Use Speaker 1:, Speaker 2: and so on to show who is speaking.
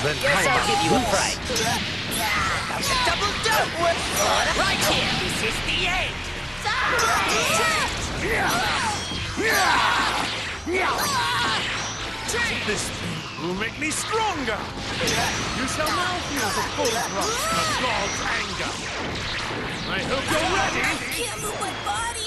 Speaker 1: Then
Speaker 2: Guess
Speaker 1: how
Speaker 2: I'll
Speaker 1: about
Speaker 2: give you a
Speaker 1: this?
Speaker 2: fright. Double dope! Right here! This is the end!
Speaker 1: This will make me stronger! You shall now feel the full thrust of God's anger! I hope you're ready!
Speaker 3: Can't move my body!